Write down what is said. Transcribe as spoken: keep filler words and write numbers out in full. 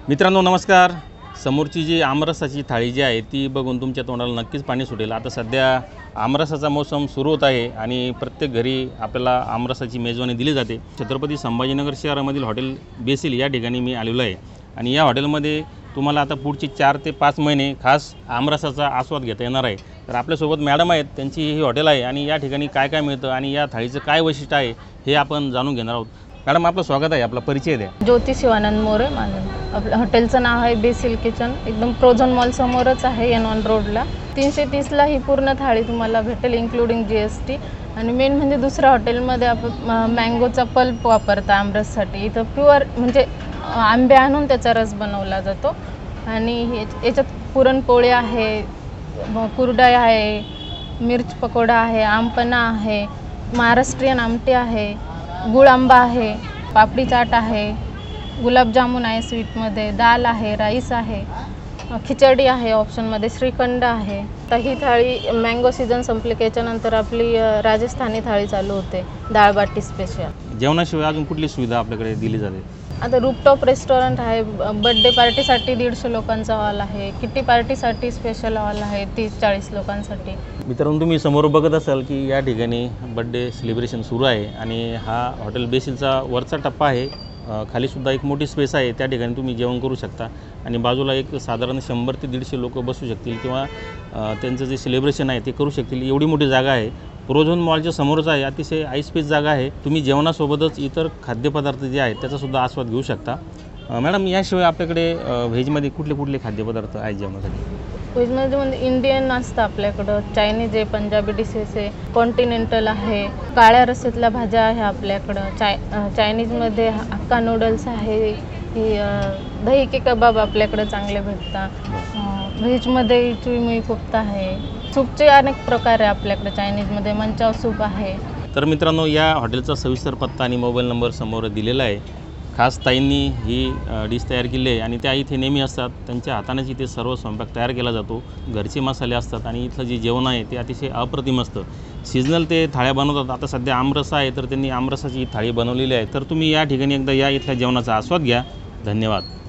मित्रांनो नमस्कार। समोरची जी आमरसाची थाळी जी आहे ती बघून तुमच्या तोंडाला नक्कीच पाणी सुटेल। आता सध्या आमरसाचा मौसम सुरू होत आहे आणि प्रत्येक घरी आपल्याला आमरसाची मेजवानी दिली जाते। छत्रपती संभाजीनगर शहरामधील हॉटेल बेसिल या ठिकाणी मी आलेलो आहे आणि या हॉटेलमध्ये तुम्हाला आता पुढची चार ते पाच महिने खास आमरसाचा आस्वाद घेता येणार आहे। तर आपल्यासोबत मॅडम आहेत, त्यांची ही हॉटेल आहे आणि या ठिकाणी काय काय मिळतं आणि या थाळीचं काय वैशिष्ट्य आहे हे आपण जाणून घेणार आहोत। मॅडम आपलं स्वागत आहे, आपला परिचय द्या। ज्योती शिवानंद मोरे माझं आपलं हॉटेलचं नाव आहे बेसिल किचन, एकदम प्रोझोन मॉल समोरच आहे एनॉन रोडला। तीनशे तीसला ही पूर्ण थाळी तुम्हाला भेटेल इन्क्लुडिंग जी एस टी। आणि मेन म्हणजे दुसऱ्या हॉटेलमध्ये आपण मँगोचा पल्प वापरता आमरससाठी, इथं प्युअर म्हणजे आंबे आणून त्याचा रस बनवला जातो। आणि याच्यात पुरणपोळी आहे, कुरडई आहे, मिर्च पकोडा आहे, आमपन्ना आहे, महाराष्ट्रीयन आमटी आहे, गुळ आंबा आहे, पापडी चाट आहे, गुलाबजामुन आहे, स्वीटमध्ये दाल आहे, राईस आहे, खिचडी आहे, ऑप्शनमध्ये श्रीखंड आहे। तर ही थाळी मँगो सीझन संपले की याच्यानंतर आपली राजस्थानी थाळी चालू होते, डाळ बाटी स्पेशल। जेवणाशिवाय अजून कुठली सुविधा आपल्याकडे दिली जाते? आता रूपटॉप रेस्टॉरंट आहे, बर्थडे पार्टीसाठी दीडशे लोकांचा हॉल आहे, किटी पार्टीसाठी स्पेशल हॉल आहे तीस चाळीस लोकांसाठी। मित्रांनो तुम्ही समोर बघत असाल की या ठिकाणी बर्थडे सेलिब्रेशन सुरू आहे आणि हा हॉटेल बेसिलचा वरचा टप्पा आहे। खालीसुद्धा एक मोठी स्पेस आहे, त्या ठिकाणी तुम्ही जेवण करू शकता आणि बाजूला एक साधारण शंभर ते दीडशे लोक बसू शकतील किंवा त्यांचं जे सेलिब्रेशन आहे ते करू शकतील, एवढी मोठी जागा आहे। प्रोझोन मॉलच्या समोरच आहे, अतिशय आईस्पेस जागा आहे। तुम्ही जेवणासोबतच इतर खाद्यपदार्थ जे आहेत त्याचासुद्धा आस्वाद घेऊ शकता। मॅडम याशिवाय आपल्याकडे व्हेजमध्ये कुठले कुठले खाद्यपदार्थ आहेत जेवणासाठी? व्हेजमध्ये म्हणजे इंडियन असतं आपल्याकडं, चायनीज आहे, पंजाबी डिशेस आहे, कॉन्टिनेंटल आहे, काळ्या रस्स्यातल्या भाज्या आहे आपल्याकडं। चाय चायनीजमध्ये हक्का नूडल्स आहे, ही दही के कबाब आपल्याकडे चांगले भेटतात। व्हेजमध्ये चुईमुई कोफ्ता आहे, सूपचे अनेक प्रकार आहे आपल्याकडे। चायनीजमध्ये मंचाव सूप आहे। तर मित्रांनो या हॉटेलचा सविस्तर पत्ता आणि मोबाईल नंबर समोर दिलेला आहे। खास ताईंनी ही डिश तयार केली आहे आणि त्या इथे नेहमी असतात, त्यांच्या हातानेच इथे सर्व स्वयंपाक तयार केला जातो। घरचे मसाले असतात आणि इथलं जे जेवण आहे ते अतिशय अप्रतिम असतं। सीजनल ते थाळ्या बनवतात, आता सध्या आमरसा आहे तर त्यांनी आमरसाची थाळी बनवलेली आहे। तर तुम्ही या ठिकाणी एकदा या इथल्या जेवणाचा आस्वाद घ्या। धन्यवाद।